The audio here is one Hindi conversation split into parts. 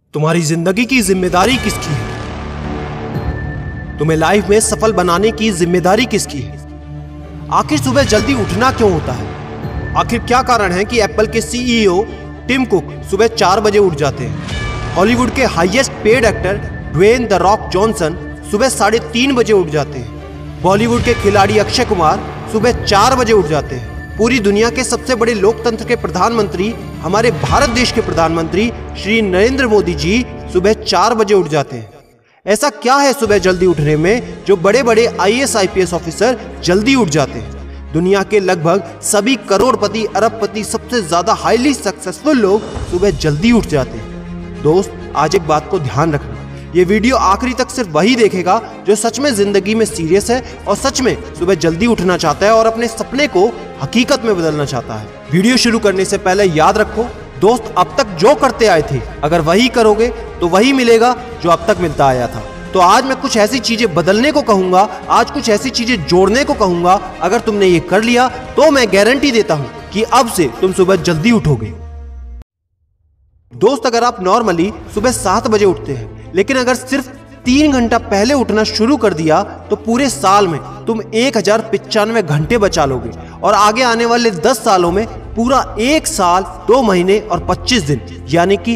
तुम्हारी जिंदगी की जिम्मेदारी किसकी है? तुम्हें लाइफ में सफल बनाने की जिम्मेदारी किसकी है? आखिर सुबह जल्दी उठना क्यों होता है? आखिर क्या कारण है कि एप्पल के सीईओ टिम कुक सुबह 4 बजे उठ जाते हैं? हॉलीवुड के highest paid actor Dwayne the Rock Johnson सुबह 3:30 बजे उठ जाते हैं। बॉलीवुड के खिलाड़ी अक्षय कुमार सुबह 4 बजे उठ जाते हैं। पूरी दुनिया के सबसे बड़े लोकतंत्र के प्रधानमंत्री, हमारे भारत देश के प्रधानमंत्री श्री नरेंद्र मोदी जी सुबह 4 बजे उठ जाते हैं। ऐसा क्या है सुबह जल्दी उठने में जो बड़े बड़े आईएएस आईपीएस ऑफिसर जल्दी उठ जाते हैं? दुनिया के लगभग सभी करोड़पति, अरबपति, सबसे ज्यादा हाईली सक्सेसफुल लोग सुबह जल्दी उठ जाते हैं। दोस्त, आज एक बात को ध्यान रखना, ये वीडियो आखिरी तक सिर्फ वही देखेगा जो सच में जिंदगी में सीरियस है और सच में सुबह जल्दी उठना चाहता है और अपने सपने को हकीकत में बदलना चाहता है। वीडियो शुरू करने से पहले याद रखो दोस्त, अब तक जो करते आए थे अगर वही करोगे तो वही मिलेगा जो अब तक मिलता आया था। तो आज मैं कुछ ऐसी चीजें बदलने को कहूंगा, आज कुछ ऐसी चीजें जोड़ने को कहूंगा। अगर तुमने ये कर लिया तो मैं गारंटी देता हूं कि अब से तुम सुबह जल्दी उठोगे। दोस्त, अगर आप नॉर्मली सुबह 7 बजे उठते हैं लेकिन अगर सिर्फ 3 घंटा पहले उठना शुरू कर दिया तो पूरे साल में तुम 1095 घंटे बचा लोगे और आगे आने वाले 10 सालों में पूरा 1 साल 2 महीने और 25 दिन यानी कि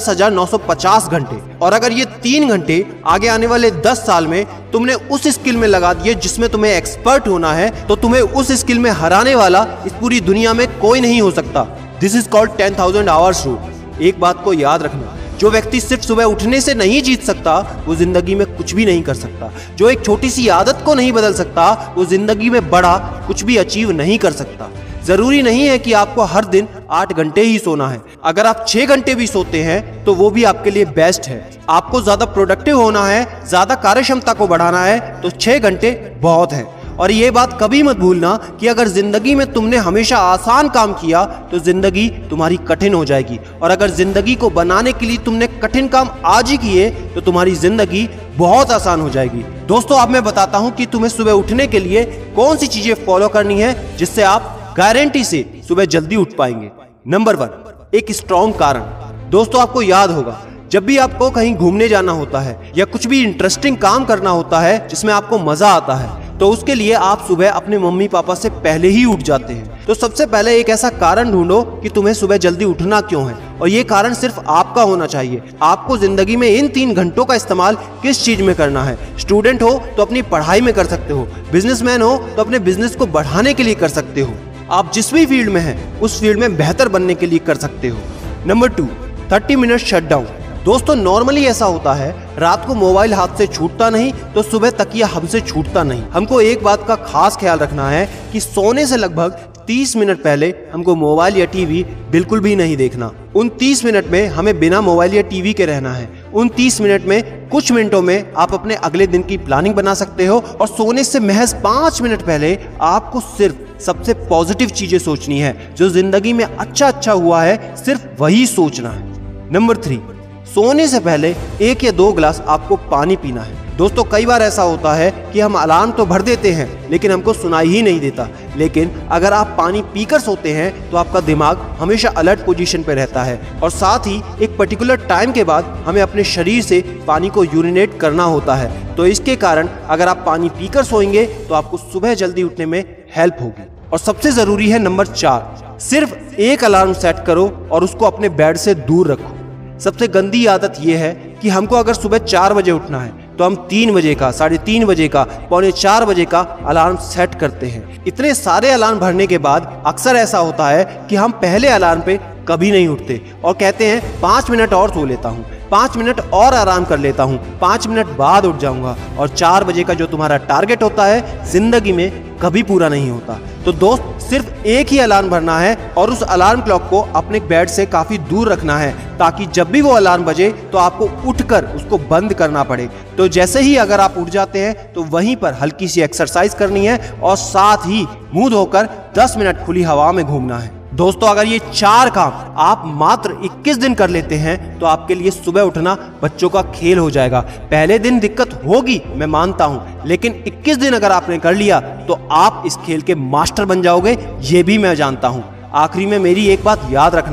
10,950 घंटे। और अगर ये 3 घंटे आगे आने वाले 10 साल में तुमने उस स्किल में लगा दिए जिसमें तुम्हें एक्सपर्ट होना है तो तुम्हें उस स्किल में हराने वाला इस पूरी दुनिया में कोई नहीं हो सकता। This is called 10,000 hours rule. एक बात को याद रखना, जो व्यक्ति सिर्फ सुबह उठने से नहीं जीत सकता वो जिंदगी में कुछ भी नहीं कर सकता। जो एक छोटी सी आदत को नहीं बदल सकता वो जिंदगी में बड़ा कुछ भी अचीव नहीं कर सकता। जरूरी नहीं है कि आपको हर दिन 8 घंटे ही सोना है। अगर आप 6 घंटे भी सोते हैं तो वो भी आपके लिए बेस्ट है। आपको ज्यादा प्रोडक्टिव होना है, ज्यादा कार्यक्षमता को बढ़ाना है तो 6 घंटे बहुत है। और ये बात कभी मत भूलना कि अगर जिंदगी में तुमने हमेशा आसान काम किया तो जिंदगी तुम्हारी कठिन हो जाएगी और अगर जिंदगी को बनाने के लिए तुमने कठिन काम आज ही किए तो तुम्हारी जिंदगी बहुत आसान हो जाएगी। दोस्तों, अब मैं बताता हूं कि तुम्हें सुबह उठने के लिए कौन सी चीजें फॉलो करनी है जिससे आप गारंटी से सुबह जल्दी उठ पाएंगे। नंबर 1, एक स्ट्रॉन्ग कारण। दोस्तों, आपको याद होगा जब भी आपको कहीं घूमने जाना होता है या कुछ भी इंटरेस्टिंग काम करना होता है जिसमें आपको मजा आता है तो उसके लिए आप सुबह अपने मम्मी पापा से पहले ही उठ जाते हैं। तो सबसे पहले एक ऐसा कारण ढूंढो कि तुम्हें सुबह जल्दी उठना क्यों है और ये कारण सिर्फ आपका होना चाहिए। आपको जिंदगी में इन 3 घंटों का इस्तेमाल किस चीज में करना है। स्टूडेंट हो तो अपनी पढ़ाई में कर सकते हो, बिजनेसमैन हो तो अपने बिजनेस को बढ़ाने के लिए कर सकते हो, आप जिस भी फील्ड में हैं उस फील्ड में बेहतर बनने के लिए कर सकते हो। Number 2, 30 minute shutdown. दोस्तों, नॉर्मली ऐसा होता है रात को मोबाइल हाथ से छूटता नहीं तो सुबह तकिया हमसे छूटता नहीं। हमको एक बात का खास ख्याल रखना है कि सोने से लगभग 30 मिनट पहले हमको मोबाइल या टीवी बिल्कुल भी नहीं देखना। उन 30 मिनट में हमें बिना मोबाइल या टीवी के रहना है। उन 30 मिनट में कुछ मिनटों में आप अपने अगले दिन की प्लानिंग बना सकते हो और सोने से महज 5 मिनट पहले आपको सिर्फ सबसे पॉजिटिव चीजें सोचनी है। जो जिंदगी में अच्छा हुआ है सिर्फ वही सोचना है। नंबर 3, सोने से पहले 1 या 2 गिलास आपको पानी पीना है। दोस्तों, कई बार ऐसा होता है कि हम अलार्म तो भर देते हैं लेकिन हमको सुनाई ही नहीं देता। लेकिन अगर आप पानी पीकर सोते हैं तो आपका दिमाग हमेशा अलर्ट पोजीशन पे रहता है और साथ ही एक पर्टिकुलर टाइम के बाद हमें अपने शरीर से पानी को यूरिनेट करना होता है। तो इसके कारण अगर आप पानी पीकर सोएंगे तो आपको सुबह जल्दी उठने में हेल्प होगी। और सबसे जरूरी है नंबर 4, सिर्फ एक अलार्म सेट करो और उसको अपने बेड से दूर रखो। सबसे गंदी आदत यह है कि हमको अगर सुबह 4 बजे उठना है तो हम 3 बजे का, 3:30 बजे का, 3:45 बजे का अलार्म सेट करते हैं। इतने सारे अलार्म भरने के बाद अक्सर ऐसा होता है कि हम पहले अलार्म पे कभी नहीं उठते और कहते हैं 5 मिनट और सो लेता हूँ, 5 मिनट और आराम कर लेता हूँ, 5 मिनट बाद उठ जाऊंगा। और 4 बजे का जो तुम्हारा टारगेट होता है जिंदगी में कभी पूरा नहीं होता। तो दोस्त, सिर्फ एक ही अलार्म भरना है और उस अलार्म क्लॉक को अपने बेड से काफी दूर रखना है ताकि जब भी वो अलार्म बजे तो आपको उठकर उसको बंद करना पड़े। तो जैसे ही अगर आप उठ जाते हैं तो वहीं पर हल्की सी एक्सरसाइज करनी है और साथ ही मुंह धोकर 10 मिनट खुली हवा में घूमना है। दोस्तों, अगर ये 4 काम आप मात्र 21 दिन कर लेते हैं तो आपके लिए सुबह उठना बच्चों का खेल हो जाएगा। पहले दिन दिक्कत होगी, मैं मानता हूं, लेकिन 21 दिन अगर आपने कर लिया तो आप इस खेल के मास्टर बन जाओगे, ये भी मैं जानता हूं। आखिरी में मेरी एक बात याद रखना,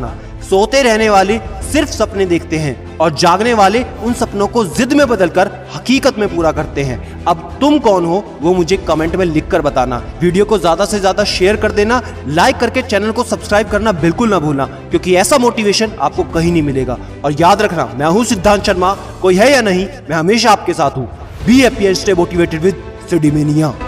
सोते रहने वाले सिर्फ सपने देखते हैं और जागने वाले उन सपनों को जिद में बदलकर हकीकत में पूरा करते हैं। अब तुम कौन हो वो मुझे कमेंट में लिखकर बताना। वीडियो को ज्यादा से ज्यादा शेयर कर देना, लाइक करके चैनल को सब्सक्राइब करना बिल्कुल ना भूलना, क्योंकि ऐसा मोटिवेशन आपको कहीं नहीं मिलेगा। और याद रखना, मैं हूं सिद्धांत शर्मा, कोई है या नहीं, मैं हमेशा आपके साथ हूं। Be happy and stay motivated with सिडीमेनिया।